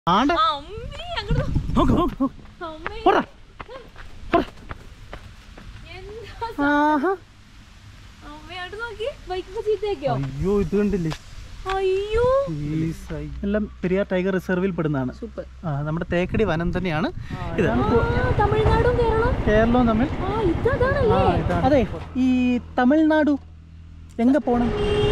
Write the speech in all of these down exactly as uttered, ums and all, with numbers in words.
ആണ്ട നോക്ക് നോക്ക് നോക്ക് പോടാ പോടാ ആഹാ അയ്യോ ഇത് കണ്ടില്ലേ അയ്യോ എല്ലാം പെരിയാർ ടൈഗർ റിസർവിൽ പെടുന്നതാണ്. നമ്മുടെ തേക്കടി വനം തന്നെയാണ് ഇത്. തമിഴ്നാടും കേരളവും തമ്മിൽ അതെ. ഈ തമിഴ്നാടു എങ്ക പോണം?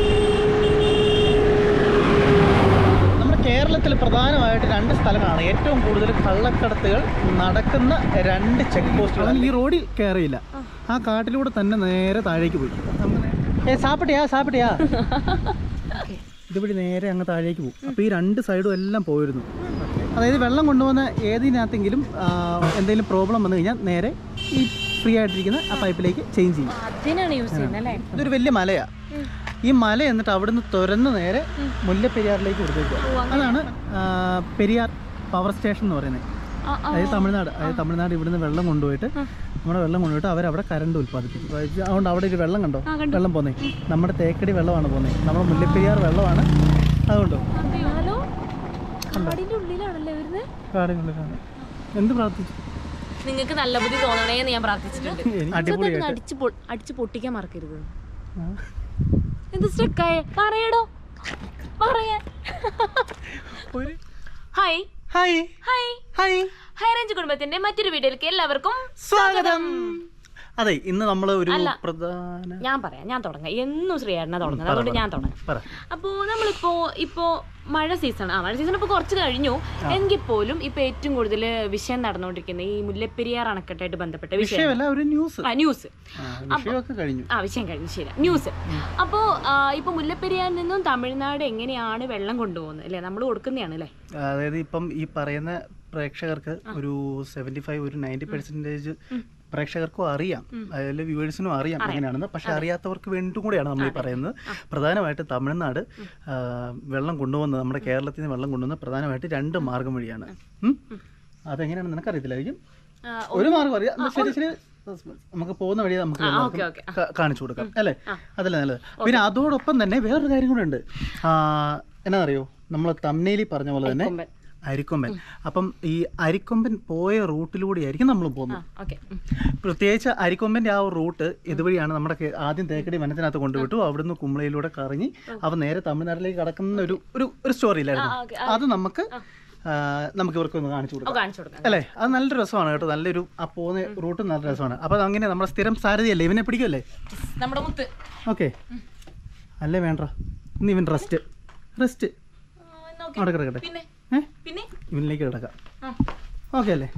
നമ്മുടെ കേരളത്തിൽ പ്രധാനമായിട്ട് രണ്ട് സ്ഥലങ്ങളാണ് ഏറ്റവും കൂടുതൽ കള്ളക്കടത്തുകൾ നടക്കുന്ന രണ്ട് ചെക്ക് പോസ്റ്റുകൾ. ഈ റോഡിൽ കയറിയില്ല, ആ കാട്ടിലൂടെ തന്നെ നേരെ താഴേക്ക് പോയി. ഏ സാപ്പിട്ടിയാ സാപ്പിട്ടിയാ ഇതുവഴി നേരെ അങ്ങ് താഴേക്ക് പോകും. അപ്പോൾ ഈ രണ്ട് സൈഡും എല്ലാം പോയിരുന്നു. അതായത് വെള്ളം കൊണ്ടുപോകുന്ന ഏതിനകത്തെങ്കിലും എന്തെങ്കിലും പ്രോബ്ലം വന്നു കഴിഞ്ഞാൽ നേരെ ഈ ഫ്രീ ആയിട്ടിരിക്കുന്ന ആ പൈപ്പിലേക്ക് ചേഞ്ച് ചെയ്യും. ഇതൊരു വലിയ മലയാണ്. ഈ മല എന്നിട്ട് അവിടുന്ന് തുരന്ന് നേരെ മുല്ലപ്പെരിയാറിലേക്ക് കൊടുത്തേക്കുക. അതാണ് പെരിയാർ പവർ സ്റ്റേഷൻ എന്ന് പറയുന്നത്. അതായത് തമിഴ്നാട് അതായത് തമിഴ്നാട് ഇവിടുന്ന് വെള്ളം കൊണ്ടുപോയിട്ട് നമ്മുടെ വെള്ളം കൊണ്ടുപോയിട്ട് അവരവിടെ കറണ്ട് ഉൽപ്പാദിപ്പിക്കും. അതുകൊണ്ട് അവിടെ ഒരു വെള്ളം കണ്ടോ, വെള്ളം പോന്നേ നമ്മുടെ തേക്കടി വെള്ളമാണ് പോകുന്നത്, നമ്മുടെ മുല്ലപ്പെരിയാർ വെള്ളമാണ്. അതുകൊണ്ടോ കാടിനുള്ളിലാണ്. എന്ത് പ്രാർത്ഥിച്ചു? നിങ്ങൾക്ക് നല്ല ബുദ്ധി തോന്നണേന്ന് ഞാൻ പ്രാർത്ഥിച്ചിട്ടുണ്ട്. അടിച്ചു പൊട്ടിക്കാൻ മറക്കരുത്. എന്ത് സ്റ്റക്കായേ പറയടോ പറയാൻ. Hi hi hi hi High Range കുടുംബത്തിന്റെ മറ്റൊരു വീഡിയോയിലേക്ക് എല്ലാവർക്കും സ്വാഗതം. അതെ, ഇന്ന് നമ്മൾ ഒരു പ്രധാന ഞാൻ പറയാം ഞാൻ തുടങ്ങാം. എന്നും ശ്രീയേട്ടനാ തുടങ്ങുന്നത്, അതുകൊണ്ട് ഞാൻ തുടങ്ങാം. അപ്പോൾ നമ്മളിപ്പോ ഇപ്പോ മഴ സീസൺ ആ മഴ സീസൺ ഇപ്പൊ കുറച്ച് കഴിഞ്ഞു. എങ്കിൽ പോലും ഇപ്പൊ ഏറ്റവും കൂടുതൽ വിഷയം നടന്നുകൊണ്ടിരിക്കുന്ന ഈ മുല്ലപ്പെരിയാർ അണക്കെട്ടായിട്ട് ബന്ധപ്പെട്ട വിഷയം ന്യൂസ് ആ വിഷയം കഴിഞ്ഞു ശരി ന്യൂസ്. അപ്പോൾ ഇപ്പൊ മുല്ലപ്പെരിയാറിൽ നിന്നും തമിഴ്നാട് എങ്ങനെയാണ് വെള്ളം കൊണ്ടുപോകുന്നത് അല്ലെ, നമ്മൾ കൊടുക്കുന്നതാണ് അല്ലേ. അതായത് ഇപ്പം ഈ പറയുന്ന പ്രേക്ഷകർക്ക് ഒരു സെവന്റി ഫൈവ് ഒരു നയൻറ്റി പെർസെന്റേജ് പ്രേക്ഷകർക്കും അറിയാം, അതിൽ വ്യൂവേഴ്സിനും അറിയാം എങ്ങനെയാണെന്ന്. പക്ഷെ അറിയാത്തവർക്ക് വേണ്ടി കൂടെയാണ് നമ്മൾ ഈ പറയുന്നത്. പ്രധാനമായിട്ട് തമിഴ്നാട് വെള്ളം കൊണ്ടുവന്നത് നമ്മുടെ കേരളത്തിൽ നിന്ന് വെള്ളം കൊണ്ടുവന്നത് പ്രധാനമായിട്ട് രണ്ട് മാർഗം വഴിയാണ്. അതെങ്ങനെയാണെന്ന് നിനക്കറിയത്തില്ലായിരിക്കും. ഒരു മാർഗം അറിയാം, ശരി ശരി നമുക്ക് പോകുന്ന വഴി നമുക്ക് കാണിച്ചു കൊടുക്കാം അല്ലേ, അതല്ലേ നല്ലത്. പിന്നെ അതോടൊപ്പം തന്നെ വേറൊരു കാര്യം കൂടെ ഉണ്ട്. എന്നാ അറിയോ, നമ്മൾ തമിഴിൽ പറഞ്ഞ പോലെ തന്നെ അരിക്കൊമ്പൻ. അപ്പം ഈ അരിക്കൊമ്പൻ പോയ റൂട്ടിലൂടെ ആയിരിക്കും നമ്മൾ പോകുന്നത്. പ്രത്യേകിച്ച് അരിക്കൊമ്പൻ്റെ ആ ഒരു റൂട്ട് ഇതുവഴിയാണ്. നമ്മുടെ ആദ്യം തേക്കടി വനത്തിനകത്ത് കൊണ്ടുവിട്ടു, അവിടുന്ന് കുമളിയിലൂടെ കറങ്ങി അവ നേരെ തമിഴ്നാട്ടിലേക്ക് കടക്കുന്ന ഒരു ഒരു സ്റ്റോറി ഇല്ലായിരുന്നു. അത് നമുക്ക് നമുക്ക് ഇവർക്കൊന്ന് കാണിച്ചു കൊടുക്കാം അല്ലേ. അത് നല്ലൊരു രസമാണ് കേട്ടോ, നല്ലൊരു ആ പോകുന്ന റൂട്ട് നല്ല രസമാണ്. അപ്പം അങ്ങനെ നമ്മുടെ സ്ഥിരം സാരഥിയല്ലേ, ഇവനെ പിടിക്കുമല്ലേ നമ്മുടെ മുത്ത്. ഓക്കെ അല്ലേ, വേണ്ട ഇന്ന് ഇവൻ റെസ്റ്റ് റെസ്റ്റ് അവിടെ കിടക്കട്ടെ, ഇവനിലേക്ക് കിടക്കാം. ഓക്കെ അല്ലേ.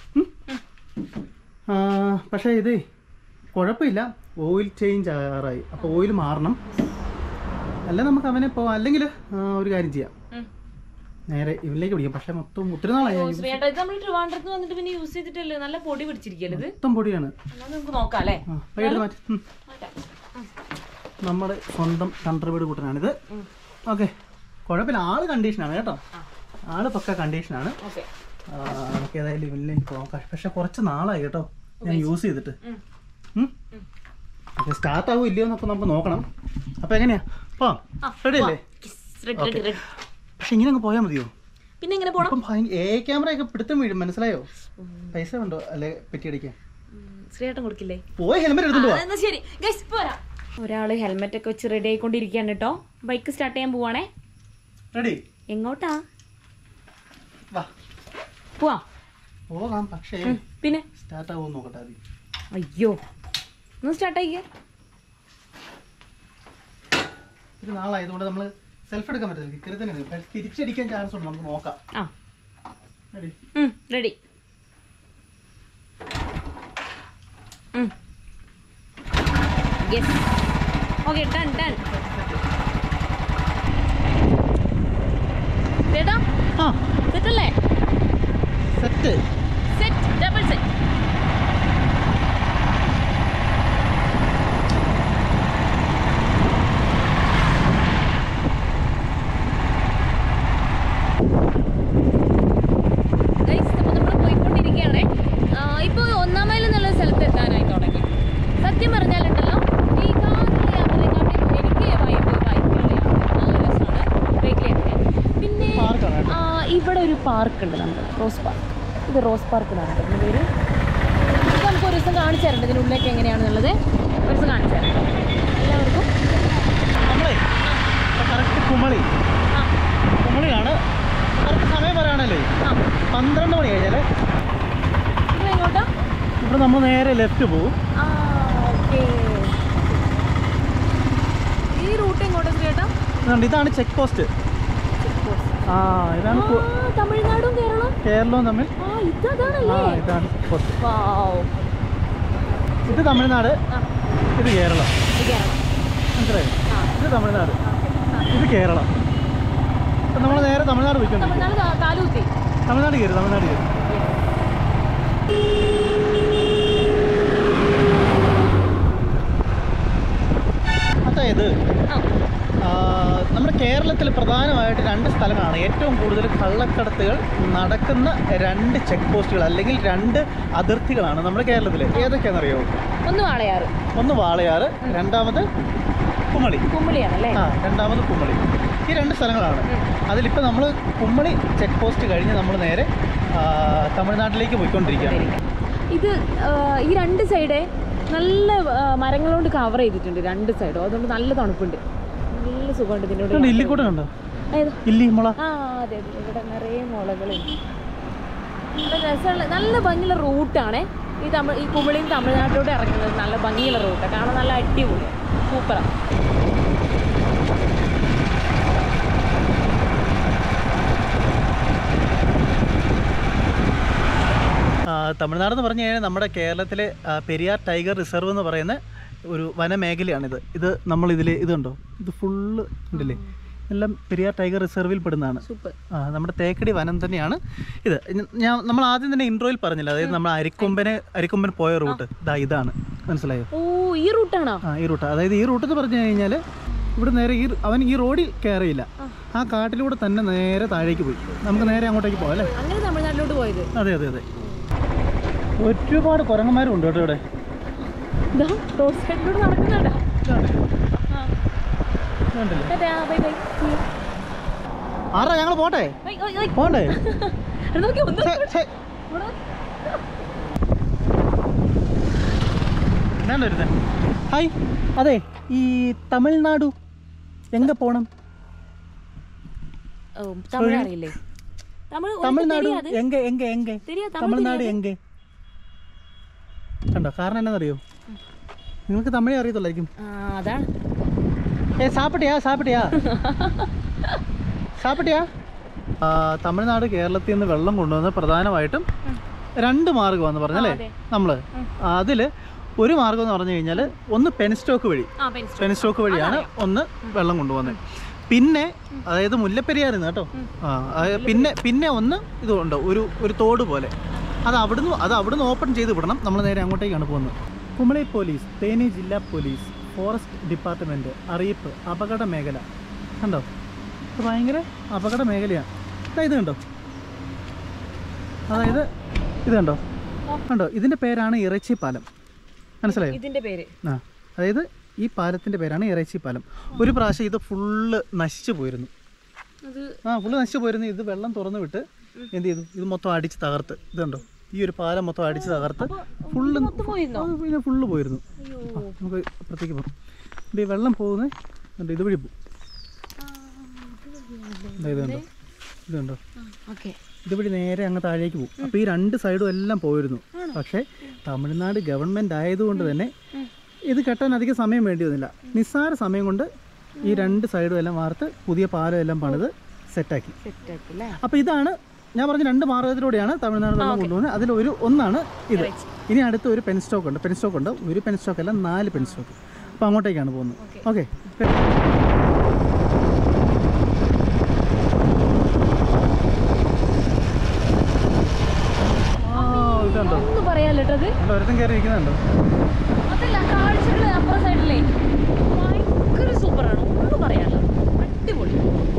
പക്ഷേ ഇത് കുഴപ്പമില്ല, ഓയിൽ ചേഞ്ച് ആറായി. അപ്പോൾ ഓയിൽ മാറണം, അല്ല നമുക്ക് അവനെ പോ. അല്ലെങ്കിൽ ഒരു കാര്യം ചെയ്യാം, നേരെ ഇവനിലേക്ക് പിടിക്കാം. പക്ഷെ മൊത്തം ഒത്തിരി നാളായി മൊത്തം പൊടിയാണ്. നമ്മുടെ സ്വന്തം തണ്ടർവീട് കൂട്ടനാണിത്. ഓക്കെ കുഴപ്പമില്ല, ആള് കണ്ടീഷനാണ് കേട്ടോ, ആള് പക്ക കണ്ടീഷനാണ്. നമുക്ക് ഏതായാലും ഇവനിലേക്ക് പോകാം. പക്ഷെ കുറച്ച് നാളായി കേട്ടോ ഞാൻ യൂസ് ചെയ്തിട്ട്. സ്റ്റാർട്ട് ആവും ഇല്ലയോ എന്നൊക്കെ നമുക്ക് നോക്കണം. അപ്പൊ എങ്ങനെയാ പോവാം, റെഡി അല്ലേ? പക്ഷെ ഇങ്ങനെ അങ്ങ് പോയാൽ മതിയോ? പിന്നെ എങ്ങനെ പോകണം? എ ക്യാമറ ഒക്കെ പിടുത്തം വീഴും, മനസ്സിലായോ? പൈസ ഉണ്ടോ അല്ലെ പെറ്റിയടിക്കാൻ? ശ്രീയേട്ടൻ കൊടുക്കില്ലേ? പോയി ഹെൽമെറ്റ് എടുത്തിട്ട് ശരി പോരാ. ഒരാള് ഹെൽമെറ്റ് ഒക്കെ വെച്ച് റെഡി ആയിക്കൊണ്ടിരിക്കുകയാണ് കേട്ടോ. ബൈക്ക് സ്റ്റാർട്ട് ചെയ്യാൻ പോവാണേ. റെഡി? എങ്ങോട്ടാ? പോവാം പോകാം, പക്ഷേ പിന്നെ സ്റ്റാർട്ട് ആവുമോ നോക്കട്ടെ. അയ്യോ ഒന്ന് സ്റ്റാർട്ട് ആക്കിയ ഒരു നാളായതുകൊണ്ട് നമ്മള് സെൽഫ് എടുക്കാൻ പറ്റില്ല, ഇക്കറി തന്നെ തിരിച്ചടിക്കാൻ ചാൻസ് ഉണ്ട്, നമുക്ക് നോക്കാം. ആ ready ready yes okay done done. ചേട്ടാ ആ സെറ്റ് അല്ലേ? Set set double set. നമ്മൾ പോയിക്കൊണ്ടിരിക്കുകയാണേ. ഇപ്പോൾ ഒന്നാം മൈൽ എന്നുള്ള സ്ഥലത്ത് എത്താനായി തുടങ്ങി. സത്യം പറഞ്ഞാലുണ്ടല്ലോ ഈ കാറിലെ യാത്രയെക്കാട്ടും എനിക്ക് വൈബ് ബൈക്കിലുള്ള യാത്ര നല്ല രസമാണ്. ബൈക്കിൽ യാത്ര. പിന്നെ ഇവിടെ ഒരു പാർക്ക് പാർക്ക് ഉണ്ട് നമ്മുടെ റോസ് പാർക്ക്. ഇത് റോസ് പാർക്ക് എന്നാണ് ഇതിൻ്റെ പേര്. ഇത് നമുക്ക് ഒരു ദിവസം കാണിച്ചു തരേണ്ടത് ഇതിനുള്ളിലേക്ക് എങ്ങനെയാണെന്നുള്ളത് ഒരു ദിവസം കാണിച്ചു തരാം എല്ലാവർക്കും. നമ്മളെ കറക്റ്റ് കുമളി കുമളിയാണ്. കറക്റ്റ് സമയം പറയാണല്ലേ, പന്ത്രണ്ട് മണി കഴിഞ്ഞാൽ ഇത് എങ്ങോട്ടാ? ഇവിടെ നമ്മൾ നേരെ ലെഫ്റ്റ് പോകും. ഈ റൂട്ട് എങ്ങോട്ടാ ചേട്ടാ? ഇതാണ് ചെക്ക് പോസ്റ്റ്. ആ ഇതാണ് തമിഴ്നാടും കേരളവും കേരളവും തമ്മിൽ ഇതാണ് ചെക്ക് പോസ്റ്റ്. ഇത് തമിഴ്നാട്, ഇത് കേരളം. മനസ്സിലായി? ഇത് തമിഴ്നാട്, ഇത് കേരളം. അപ്പം നമ്മൾ നേരെ തമിഴ്നാട് പോയിക്കൊണ്ട് തമിഴ്നാട് കയറി തമിഴ്നാട് കയറി അതായത് നമ്മുടെ കേരളത്തിൽ പ്രധാനമായിട്ട് രണ്ട് സ്ഥലങ്ങളാണ് ഏറ്റവും കൂടുതൽ കള്ളക്കടത്തുകൾ നടക്കുന്ന രണ്ട് ചെക്ക് പോസ്റ്റുകൾ അല്ലെങ്കിൽ രണ്ട് അതിർത്തികളാണ് നമ്മുടെ കേരളത്തിൽ. ഏതൊക്കെയാണെന്നറിയോ? ഒന്ന് വാളയാറ്, ഒന്ന് വാളയാറ്, രണ്ടാമത് കുമളി. കുമളിയാണല്ലേ? ആ, രണ്ടാമത് കുമളി. ഈ രണ്ട് സ്ഥലങ്ങളാണ്. അതിലിപ്പോൾ നമ്മൾ കുമളി ചെക്ക് പോസ്റ്റ് കഴിഞ്ഞ് നമ്മൾ നേരെ തമിഴ്നാട്ടിലേക്ക് പോയിക്കൊണ്ടിരിക്കുകയാണ്. ഇത് ഈ രണ്ട് സൈഡ് നല്ല മരങ്ങൾ കൊണ്ട് കവർ ചെയ്തിട്ടുണ്ട് രണ്ട് സൈഡും. അതുകൊണ്ട് നല്ല തണുപ്പുണ്ട്, നല്ല സുഖമുണ്ട് ഇതിനോട്. ഇല്ലിക്കൂടെ കണ്ടോ? ഇല്ലി മുള. ആ അതെ അതെ, ഇവിടെ നിറയെ മുളകളുണ്ട്. നല്ല രസമുള്ള നല്ല ഭംഗിയുള്ള റൂട്ടാണ് ഈ തമിഴ് ഈ കുമളിയും തമിഴ്നാട്ടിലോട്ട് ഇറങ്ങുന്നത്. നല്ല ഭംഗിയുള്ള റൂട്ടാണ്, കാണാൻ നല്ല അടിപൊളിയാണ്, സൂപ്പറാണ്. തമിഴ്നാട് എന്ന് പറഞ്ഞു കഴിഞ്ഞാൽ നമ്മുടെ കേരളത്തിലെ പെരിയാർ ടൈഗർ റിസർവ് എന്ന് പറയുന്ന ഒരു വനമേഖലയാണിത്. ഇത് നമ്മളിതിൽ ഇതുണ്ടോ, ഇത് ഫുള്ള് ഉണ്ടല്ലേ, എല്ലാം പെരിയാർ ടൈഗർ റിസർവിൽ പെടുന്നതാണ്. ആ, നമ്മുടെ തേക്കടി വനം തന്നെയാണ് ഇത്. ഞാൻ നമ്മൾ ആദ്യം തന്നെ ഇൻട്രോയിൽ പറഞ്ഞില്ല, അതായത് നമ്മൾ അരിക്കൊമ്പനെ അരിക്കൊമ്പൻ പോയ റൂട്ട് ഇതാ ഇതാണ്. മനസ്സിലായോ? ഓ, ഈ റൂട്ടാണോ? ആ, ഈ റൂട്ട്. അതായത് ഈ റൂട്ട് എന്ന് പറഞ്ഞു കഴിഞ്ഞാൽ ഇവിടെ നേരെ ഈ അവൻ ഈ റോഡിൽ കയറിയില്ല, ആ കാട്ടിലൂടെ തന്നെ നേരെ താഴേക്ക് പോയി. നമുക്ക് നേരെ അങ്ങോട്ടേക്ക് പോകാം അല്ലേ? അങ്ങനെ തമിഴ്നാട്ടിലോട്ട് പോയത്. അതെ അതെ അതെ. ഒരുപാട് കുരങ്ങന്മാരും ഉണ്ട് കേട്ടോ ഇവിടെ. റോഡ് സൈഡിലൂടെ നടക്കുന്നുണ്ടോ? ആറാ ഞങ്ങൾ പോട്ടെ പോണ്ടേ? ഹായ്. അതെ, ഈ തമിഴ്നാടു എങ്ക പോണം? തമിഴ്നാടു എങ്ക എങ്ക എങ്ക തമിഴ്നാട് എങ്ക കണ്ടോ? കാരണം എന്നാന്നറിയോ? നിങ്ങൾക്ക് തമിഴേ അറിയത്തുള്ളായിരിക്കും. ഏ സാപ്പിട്ടിയാ സാപ്പിട്ടിയാ സാപ്പിട്ടിയാ തമിഴ്നാട് കേരളത്തിൽ നിന്ന് വെള്ളം കൊണ്ടുവന്ന് പ്രധാനമായിട്ടും രണ്ട് മാർഗമാണെന്ന് പറഞ്ഞല്ലേ നമ്മൾ. അതിൽ ഒരു മാർഗം എന്ന് പറഞ്ഞു കഴിഞ്ഞാൽ ഒന്ന് പെൻസ്റ്റോക്ക് വഴി, പെൻസ്റ്റോക്ക് വഴിയാണ് ഒന്ന് വെള്ളം കൊണ്ടുപോകുന്നത്. പിന്നെ അതായത് മുല്ലപ്പെരിയാറിൽ നിന്ന് കേട്ടോ. ആ, പിന്നെ പിന്നെ ഒന്ന് ഇതുണ്ട്, ഒരു ഒരു തോട് പോലെ. അത് അവിടുന്ന് അത് അവിടുന്ന് ഓപ്പൺ ചെയ്ത് വിടണം. നമ്മൾ നേരെ അങ്ങോട്ടേക്കാണ് പോകുന്നത്. കുമളി പോലീസ്, തേനി ജില്ലാ പോലീസ്, ഫോറസ്റ്റ് ഡിപ്പാർട്ട്മെൻറ്റ് അറിയിപ്പ് അപകട മേഖല. കണ്ടോ? ഇത് ഭയങ്കര അപകട മേഖലയാണ്. ഇത് കണ്ടോ? അതായത് ഇത് കണ്ടോ കണ്ടോ ഇതിൻ്റെ പേരാണ് ഇറച്ചി പാലം. മനസ്സിലായോ? ഇതിൻ്റെ പേര് ആ, അതായത് ഈ പാലത്തിൻ്റെ പേരാണ് ഇറച്ചി പാലം. ഒരു പ്രാവശ്യം ഇത് ഫുള്ള് നശിച്ചു പോയിരുന്നു. ആ, ഫുള്ള് നശിച്ചു പോയിരുന്നു. ഇത് വെള്ളം തുറന്നു വിട്ട് എന്ത് ചെയ്തു? ഇത് മൊത്തം അടിച്ച് തകർത്ത്. ഇത് കണ്ടോ? ഈ ഒരു പാലം മൊത്തം അടിച്ച് തകർത്ത് ഫുള്ള് പിന്നെ ഫുള്ള് പോയിരുന്നു. നമുക്ക് അപ്പുറത്തേക്ക് പോകാം. ഈ വെള്ളം പോകുന്നത് ഇതുവഴി പോകും. ഇതുണ്ടോ ഇതുണ്ടോ ഇതുവഴി നേരെ അങ്ങ് താഴേക്ക് പോകും. അപ്പോൾ ഈ രണ്ട് സൈഡും എല്ലാം പോയിരുന്നു. പക്ഷേ തമിഴ്നാട് ഗവൺമെൻറ് ആയതുകൊണ്ട് തന്നെ ഇത് കെട്ടാൻ അധികം സമയം വേണ്ടി വന്നില്ല. നിസ്സാര സമയം കൊണ്ട് ഈ രണ്ട് സൈഡും എല്ലാം വാർത്ത് പുതിയ പാലം എല്ലാം പണിത് സെറ്റാക്കി. അപ്പോൾ ഇതാണ് ഞാൻ പറഞ്ഞ രണ്ട് മാർഗത്തിലൂടെയാണ് തമിഴ്നാട് വെള്ളം കൊണ്ടുപോകുന്നത്. അതിൽ ഒരു ഒന്നാണ് ഇത്. ഇനി അടുത്ത ഒരു പെൻ സ്റ്റോക്ക് ഉണ്ട്. പെൻ സ്റ്റോക്ക് ഉണ്ട് ഒരു പെൻ സ്റ്റോക്ക് അല്ല, നാല് പെൻ സ്റ്റോക്ക്. അപ്പോൾ അങ്ങോട്ടേക്കാണ് പോകുന്നത്. ഓക്കെ. ഇതുണ്ടോ? ഒരുത്തം കയറി ഇരിക്കുന്നുണ്ടോ? അതല്ല, കാഴ്ചകള് അപ്പുറ സൈഡിലേ ഭയങ്കര സൂപ്പറാണ്, ഒന്നും പറയാനില്ല, അടിപൊളി.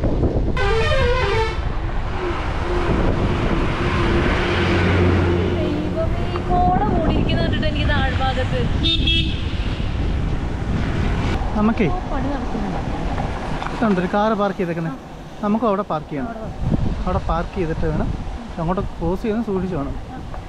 നമുക്കേ ഇതുണ്ട് ഒരു കാറ് പാർക്ക് ചെയ്തേക്കുന്നത്. നമുക്ക് അവിടെ പാർക്ക് ചെയ്യണം. അവിടെ പാർക്ക് ചെയ്തിട്ട് വേണം അങ്ങോട്ട് ക്രോസ് ചെയ്യുന്ന സൂക്ഷിച്ചു വേണം.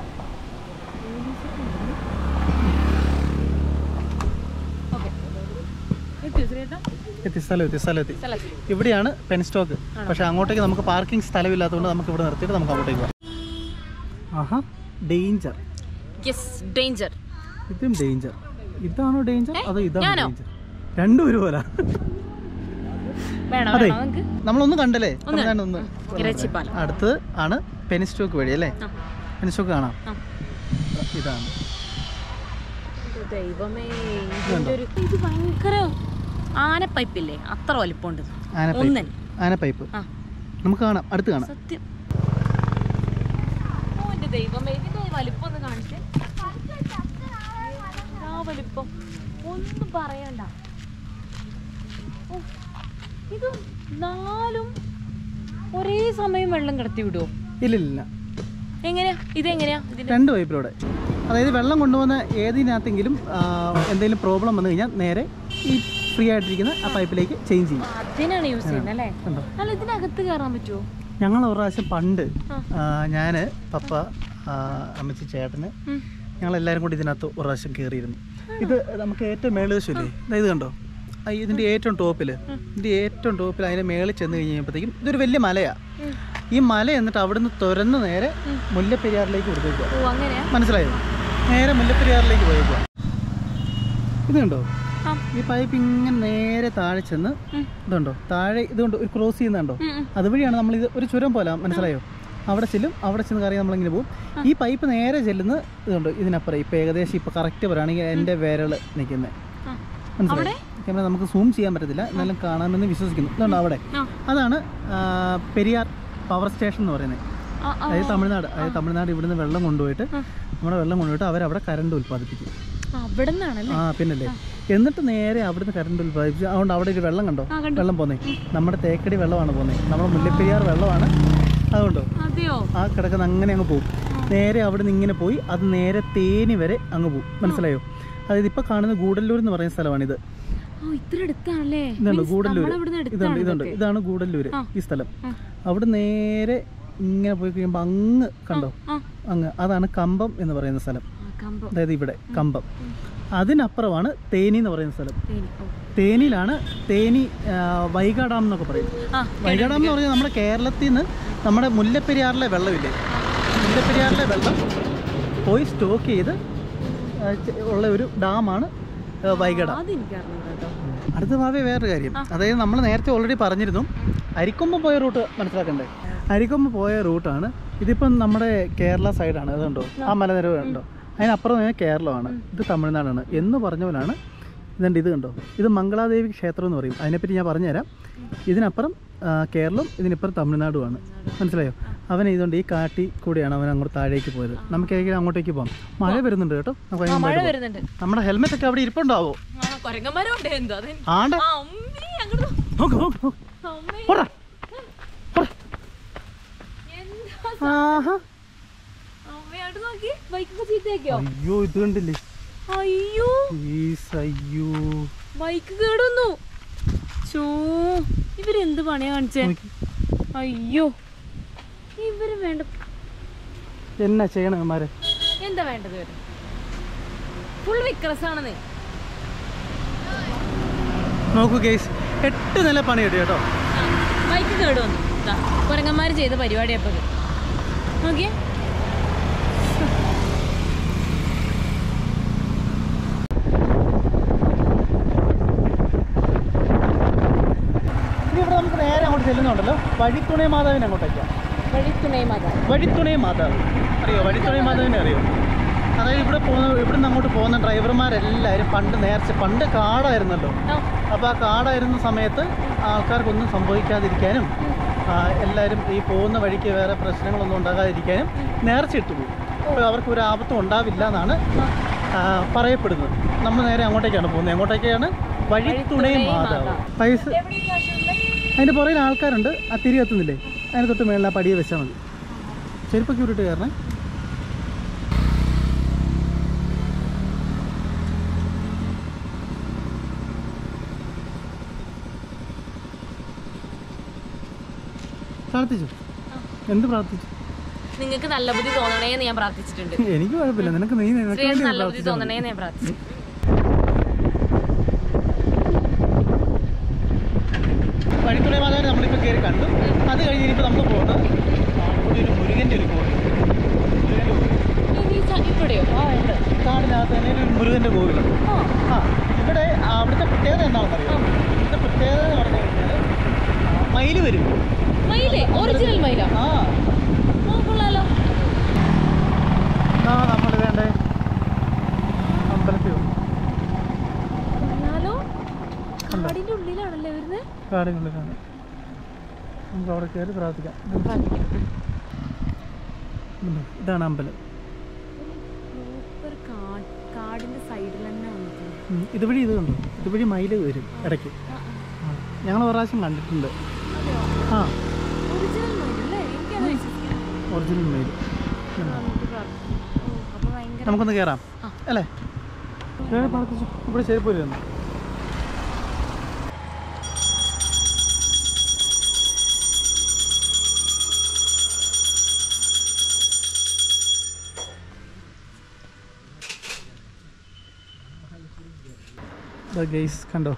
എത്തി സ്ഥലം എത്തി സ്ഥലം എത്തി ഇവിടെയാണ് പെൻസ്റ്റോക്ക്. പക്ഷെ അങ്ങോട്ടേക്ക് നമുക്ക് പാർക്കിംഗ് സ്ഥലമില്ലാത്തതുകൊണ്ട് നമുക്ക് ഇവിടെ നിർത്തിയിട്ട് നമുക്ക് അങ്ങോട്ടേക്ക് പോകാം. ആഹാ ഡേഞ്ചർ. ഡേഞ്ചർ. ഇതും ഡേഞ്ചർ. ഇതാണോ ഡേഞ്ചർ അതോ ഇതാണോ ഡേഞ്ചർ? രണ്ടും ഒരുപോലെ. അതെ നമ്മളൊന്നും കണ്ടല്ലേ. അടുത്തത് ആണ് പെൻസ്റ്റോക്ക് വഴി അല്ലേ? പെൻസ്റ്റോക്ക് കാണാം. ഇതാണ്. ഇത് ഭയങ്കര ആനപ്പൈപ്പില്ലേ, അത്ര വലിപ്പമുണ്ട്. ആനപ്പൈപ്പ് നമുക്ക് കാണാം, അടുത്ത് കാണാം. സത്യം. ഓ എന്റെ ദൈവമേ, ഇതിന്റെ വലിപ്പം ഒന്ന് കാണിച്ചേ. ആ വലിപ്പം ഒന്നും പറയണ്ട. ഇത് നാലും ഒരേ സമയം വെള്ളം കിടത്തി വിടുവോ? ഇല്ലില്ല. എങ്ങനെയാ ഇതെങ്ങനെയാ? രണ്ട് പൈപ്പിലൂടെ. അതായത് വെള്ളം കൊണ്ടുപോകുന്ന ഏതിനകത്തെങ്കിലും എന്തെങ്കിലും പ്രോബ്ലം വന്നു കഴിഞ്ഞാൽ നേരെ ഈ ഫ്രീ ആയിട്ടിരിക്കുന്ന ആ പൈപ്പിലേക്ക് ചേഞ്ച് ചെയ്യും. അതിനാണ് യൂസ് ചെയ്യുന്നത് അല്ലേ? അല്ല ഇതിനകത്ത് കയറാൻ പറ്റുമോ? ഞങ്ങൾ ഒരു പ്രാവശ്യം പണ്ട് ഞാൻ പപ്പ അമ്മച്ചി ചേട്ടന് ഞങ്ങളെല്ലാവരും കൂടി ഇതിനകത്ത് ഒരു പ്രാവശ്യം കയറിയിരുന്നു. ഇത് നമുക്ക് ഏറ്റവും മേളുവശമില്ലേ, ഇത് കണ്ടോ, ഇതിൻ്റെ ഏറ്റവും ടോപ്പിൽ ഇതിൻ്റെ ഏറ്റവും ടോപ്പിൽ അതിൻ്റെ മേളിൽ ചെന്ന് കഴിഞ്ഞപ്പോഴത്തേക്കും ഇതൊരു വലിയ മലയാണ്. ഈ മല എന്നിട്ട് അവിടുന്ന് തുറന്ന് നേരെ മുല്ലപ്പെരിയാറിലേക്ക് കൊടുത്തേക്കുക. മനസ്സിലായോ? നേരെ മുല്ലപ്പെരിയാറിലേക്ക് പോയേക്കുക. ഇത് കണ്ടോ, ഈ പൈപ്പ് ഇങ്ങനെ നേരെ താഴെ ചെന്ന് ഇതുണ്ടോ താഴെ ഇതുകൊണ്ട് ഒരു ക്രോസ് ചെയ്യുന്നുണ്ടോ, അതുവഴിയാണ് നമ്മൾ ഇത് ഒരു ചുരം പോലെ. മനസ്സിലായോ? അവിടെ ചെല്ലും, അവിടെ ചെന്ന് കയറി നമ്മളിങ്ങനെ പോകും. ഈ പൈപ്പ് നേരെ ചെല്ലുന്ന ഇതുണ്ട് ഇതിനപ്പുറം. ഇപ്പം ഏകദേശം ഇപ്പം കറക്റ്റ് പറയുകയാണെങ്കിൽ എൻ്റെ വിരൽ നിൽക്കുന്നത് മനസ്സിലായോ? ക്യാമറ നമുക്ക് സൂം ചെയ്യാൻ പറ്റത്തില്ല, എന്നാലും കാണാമെന്ന് വിശ്വസിക്കുന്നു. ഇതുണ്ടോ അവിടെ, അതാണ് പെരിയാർ പവർ സ്റ്റേഷൻ എന്ന് പറയുന്നത്. അതായത് തമിഴ്നാട് അതായത് തമിഴ്നാട് ഇവിടുന്ന് വെള്ളം കൊണ്ടുപോയിട്ട് നമ്മുടെ വെള്ളം കൊണ്ടുപോയിട്ട് അവരവിടെ കറണ്ട് ഉൽപ്പാദിപ്പിക്കും. ആ പിന്നല്ലേ. എന്നിട്ട് നേരെ അവിടുന്ന് കറണ്ട് ഉൽപ്പാദിപ്പിച്ചു. അതുകൊണ്ട് അവിടെ ഒരു വെള്ളം കണ്ടോ, വെള്ളം പോന്നേ നമ്മുടെ തേക്കടി വെള്ളമാണ് പോകുന്നത്, നമ്മുടെ മുല്ലപ്പെരിയാർ വെള്ളമാണ്. അതുകൊണ്ടോ ആ കിടക്കുന്ന അങ്ങനെ അങ്ങ് പോകും. നേരെ അവിടെ നിന്ന് ഇങ്ങനെ പോയി അത് നേരെ തേനി വരെ അങ്ങ് പോകും. മനസ്സിലായോ? അതായത് ഇപ്പൊ കാണുന്ന ഗൂഡല്ലൂർ എന്ന് പറയുന്ന സ്ഥലമാണിത്. ഇതുണ്ട് ഗൂഡല്ലൂർ, ഇതുണ്ട് ഇതുണ്ട് ഇതാണ് ഗൂഡല്ലൂർ ഈ സ്ഥലം. അവിടെ നേരെ ഇങ്ങനെ പോയി കഴിയുമ്പോൾ അങ്ങ് കണ്ടോ, അങ്ങ് അതാണ് കമ്പം എന്ന് പറയുന്ന സ്ഥലം. അതായത് ഇവിടെ കമ്പം. അതിനപ്പുറമാണ് തേനി എന്ന് പറയുന്ന സ്ഥലം. തേനിയിലാണ് തേനി വൈഗ ഡാം എന്നൊക്കെ പറയും. വൈഗ ഡാം എന്ന് പറഞ്ഞാൽ നമ്മുടെ കേരളത്തിൽ നിന്ന് നമ്മുടെ മുല്ലപ്പെരിയാറിലെ വെള്ളമില്ലേ, മുല്ലപ്പെരിയാറിലെ വെള്ളം പോയി സ്റ്റോക്ക് ചെയ്ത് ഉള്ള ഒരു ഡാമാണ് വൈഗ ഡാം. അടുത്ത ഭാവി വേറൊരു കാര്യം, അതായത് നമ്മൾ നേരത്തെ ഓൾറെഡി പറഞ്ഞിരുന്നു അരിക്കൊമ്പ് പോയ റൂട്ട് മനസ്സിലാക്കണ്ടേ. അരിക്കൊമ്പ് പോയ റൂട്ടാണ് ഇതിപ്പം നമ്മുടെ കേരള സൈഡാണ്. അതുണ്ടോ ആ മലനിരവ് ഉണ്ടോ, അതിനപ്പുറം കേരളമാണ്, ഇത് തമിഴ്നാടാണ് എന്ന് പറഞ്ഞ പോലാണ്. ഇതുണ്ട് ഇത് കണ്ടോ, ഇത് മംഗളാദേവി ക്ഷേത്രം എന്ന് പറയും. അതിനെപ്പറ്റി ഞാൻ പറഞ്ഞുതരാം. ഇതിനപ്പുറം കേരളം, ഇതിനിപ്പുറം തമിഴ്നാടുമാണ്. മനസ്സിലായോ? അവൻ ഇതുകൊണ്ട് ഈ കാട്ടി കൂടിയാണ് അവൻ അങ്ങോട്ട് താഴേക്ക് പോയത്. നമുക്ക് ഏതെങ്കിലും അങ്ങോട്ടേക്ക് പോകാം. മഴ വരുന്നുണ്ട് കേട്ടോ. നമ്മുടെ ഹെൽമെറ്റ് ഒക്കെ അവിടെ ഇരിപ്പുണ്ടാവോ? ആണ്ട് അയ്യോ ഇത് കണ്ടില്ലേ, അയ്യോ അയ്യോ ബൈക്ക് കേടുന്നു. ചോ ഇവരെന്ത് പണിയാ കാണിച്ചേ? അയ്യോ ഇവര് വേണ്ട എന്നാ ചെയ്യണമാര്, എന്താ വേണ്ടത്? ഇവര് ഫുൾ വിക്രസാണെന്ന് നോക്കൂ ഗൈസ്. എട്ട് നില പണി കിട്ടി കേട്ടോ. ബൈക്ക് കേട് വന്നു. കുരങ്ങന്മാര് ചെയ്ത പരിപാടിയപ്പത് നോക്കിയേ. നമുക്ക് നേരെ അങ്ങോട്ട് ചെല്ലുന്നുണ്ടല്ലോ വഴിത്തുണൈ മാതാവിനെ അങ്ങോട്ടേക്കാണ്. വഴിത്തുണൈ മാതാവ്, വഴിത്തുണൈ മാതാവ് അറിയോ? വഴിത്തുണൈ മാതാവിനെ അറിയോ? അതായത് ഇവിടെ പോകുന്ന ഇവിടുന്ന് അങ്ങോട്ട് പോകുന്ന ഡ്രൈവർമാരെല്ലാവരും പണ്ട് നേർച്ച പണ്ട് കാടായിരുന്നല്ലോ. അപ്പോൾ ആ കാടായിരുന്ന സമയത്ത് ആൾക്കാർക്കൊന്നും സംഭവിക്കാതിരിക്കാനും എല്ലാവരും ഈ പോകുന്ന വഴിക്ക് വേറെ പ്രശ്നങ്ങളൊന്നും ഉണ്ടാകാതിരിക്കാനും നേർച്ചയിട്ട് പോകും. അപ്പോൾ അവർക്ക് ഒരു ആപത്തും ഉണ്ടാവില്ല എന്നാണ് പറയപ്പെടുന്നത്. നമ്മൾ നേരെ അങ്ങോട്ടേക്കാണ് പോകുന്നത്. അങ്ങോട്ടേക്കാണ് വഴിത്തുണൈ മാതാവ്. പൈസ അതിൻ്റെ പുറകിൽ ആൾക്കാരുണ്ട്. ആ തിരി എത്തുന്നില്ലേ, അതിന് തൊട്ട് മേളിൽ ആ പടിയെ വെച്ചാൽ മതി. ചെരുപ്പൊക്കെ വിട്ടിട്ട് കയറണേ. പ്രാർത്ഥിച്ചു? എന്ത് പ്രാർത്ഥിച്ചു? നിങ്ങൾക്ക് നല്ല ബുദ്ധി തോന്നണേന്ന് ഞാൻ പ്രാർത്ഥിച്ചിട്ടുണ്ട്. എനിക്ക് കുഴപ്പമില്ല, നിനക്ക് നീ നല്ല ബുദ്ധി തോന്നണേന്ന് ഞാൻ പ്രാർത്ഥിച്ചു. വഴിത്തുണை മാതാവിനെ നമ്മളിപ്പോൾ കയറി കണ്ടു. അത് കഴിഞ്ഞ് ഇനിയിപ്പോൾ നമ്മൾ പോകുന്നത് ഒരു മുരുകൻ്റെ ഒരു കോവിൽ. ഇവിടെയോ? കാടിനകത്ത് തന്നെ ഒരു മുരുകൻ്റെ കോവിലുണ്ട്. ആ ഇവിടെ അവിടുത്തെ പ്രത്യേകത എന്താണെന്നറിയാം? ഇവിടുത്തെ പ്രത്യേകത എന്ന് പറഞ്ഞു കഴിഞ്ഞാൽ മയിൽ വരും. മയിലേ? ഒറിജിനൽ മയിലാ? ആ കൊള്ളാലോ. ആ നമ്മൾ വേണ്ടേ അമ്പലത്തിൽ കാടിന്റെ ഉള്ളിലാണല്ലേ വരുന്നത്? കാടിനുള്ളിലാണ്. നമുക്ക് അവിടെ കയറി പ്രാർത്ഥിക്കാം. ഇതാണ് അമ്പലം. കാടിന്റെ സൈഡിൽ തന്നെ ഇതുവഴി ഇത് കണ്ടോ? ഇതുവഴി മയിൽ വരും ഇടയ്ക്ക്. ഞങ്ങൾ ഒരു പ്രാവശ്യം കണ്ടിട്ടുണ്ട്. ആ ഒറിജിനൽ മയിൽ. നമുക്കൊന്ന് കയറാം അല്ലേ? പ്രാർത്ഥിച്ചു. ഇവിടെ ശരിപ്പോയി വന്നു. ഗൈസ് കണ്ടോ?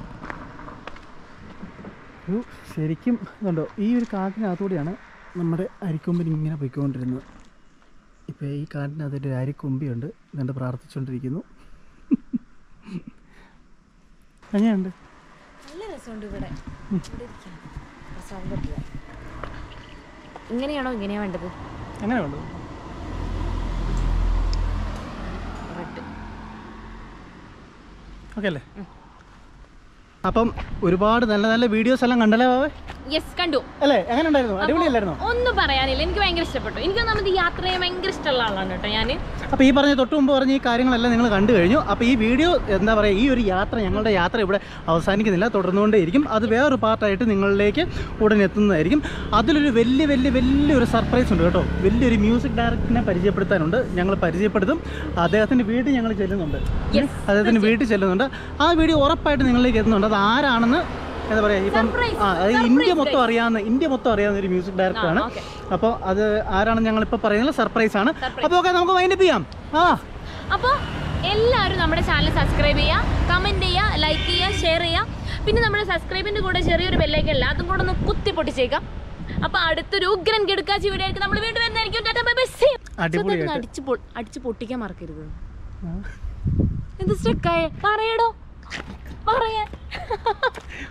ഒരു ശരിക്കും കണ്ടോ ഈ ഒരു കാട്ടിനകത്തൂടെയാണ് നമ്മുടെ അരിക്കൊമ്പിന് ഇങ്ങനെ പോയിക്കൊണ്ടിരുന്നത്. ഇപ്പോൾ ഈ കാട്ടിനകത്തൊരു അരിക്കൊമ്പിയുണ്ട്. ഇതുകൊണ്ട് പ്രാർത്ഥിച്ചുകൊണ്ടിരിക്കുന്നു. എങ്ങനെയുണ്ട്? നല്ല രസമുണ്ട് ഇവിടെ. ഇങ്ങനെയാണോ ഇങ്ങനെയാ വേണ്ടത്? എങ്ങനെ വേണ്ടത്? ഓക്കെ അല്ലേ? അപ്പം ഒരുപാട് നല്ല നല്ല വീഡിയോസ് എല്ലാം കണ്ടല്ലേ ബാബേ? യെസ് കണ്ടു അല്ലേ? എങ്ങനെ ഉണ്ടായിരുന്നു? അടിപൊളിയല്ലായിരുന്നോ? ഒന്നും പറയാനില്ല, എനിക്ക് ഭയങ്കര ഇഷ്ടപ്പെട്ടു. എനിക്ക് നമുക്ക് യാത്രയെ ഭയങ്കര ഇഷ്ടമുള്ള ആളാണ് കേട്ടോ ഞാൻ. അപ്പോൾ ഈ പറഞ്ഞ തൊട്ട് മുമ്പ് പറഞ്ഞ ഈ കാര്യങ്ങളെല്ലാം നിങ്ങൾ കണ്ടു കഴിഞ്ഞു. അപ്പോൾ ഈ വീഡിയോ എന്താ പറയുക, ഈ ഒരു യാത്ര ഞങ്ങളുടെ യാത്ര ഇവിടെ അവസാനിക്കുന്നില്ല, തുടർന്നുകൊണ്ടേയിരിക്കും. അത് വേറൊരു പാർട്ടായിട്ട് നിങ്ങളിലേക്ക് ഉടനെ എത്തുന്നതായിരിക്കും. അതിലൊരു വലിയ വലിയ വലിയൊരു സർപ്രൈസ് ഉണ്ട് കേട്ടോ. വലിയൊരു മ്യൂസിക് ഡയറക്ടറിനെ പരിചയപ്പെടുത്താനുണ്ട്. ഞങ്ങൾ പരിചയപ്പെടുത്തും. അദ്ദേഹത്തിൻ്റെ വീട്ടിൽ ഞങ്ങൾ ചെല്ലുന്നുണ്ട്. അദ്ദേഹത്തിൻ്റെ വീട്ടിൽ ചെല്ലുന്നുണ്ട്. ആ വീഡിയോ ഉറപ്പായിട്ട് നിങ്ങളിലേക്ക് എത്തുന്നുണ്ട്. അത് ആരാണെന്ന് എന്താ പറയുക, ഇപ്പം ആ അതായത് ഇന്ത്യ മൊത്തം അറിയാവുന്ന ഇന്ത്യ മൊത്തം അറിയാവുന്ന ഒരു മ്യൂസിക് ഡയറക്ടറാണ്. അപ്പോൾ അത് ആരാണെന്ന് ഞങ്ങളിപ്പോൾ പറയുന്നത് സർപ്രൈസ് ആണ്. അപ്പോൾ ഓക്കെ, നമുക്ക് വൈൻഡപ്പ് ചെയ്യാം. ആ അപ്പോൾ എല്ലാവരും നമ്മുടെ ചാനൽ സബ്സ്ക്രൈബ് ചെയ്യുക, കമൻറ്റ് ചെയ്യുക, ലൈക്ക് ചെയ്യുക, ഷെയർ ചെയ്യുക. പിന്നെ നമ്മുടെ സബ്സ്ക്രൈബിൻ്റെ കൂടെ ചെറിയൊരു ബെല്ലൈക്കൻ ഇല്ല, അതും കൂടെ ഒന്ന് കുത്തി പൊട്ടിച്ചേക്കാം. അപ്പോൾ അടുത്തൊരു ഉഗ്രൻ കിടക്കാച്ചി വീഡിയോ ആയിരിക്കും നമ്മൾ വീണ്ടും വരുന്നതായിരിക്കും. അടിച്ച് പൊട്ടിക്കാൻ മറക്കരുത്. എന്ത് സ്റ്റക്കായ പറയടോ പറയാൻ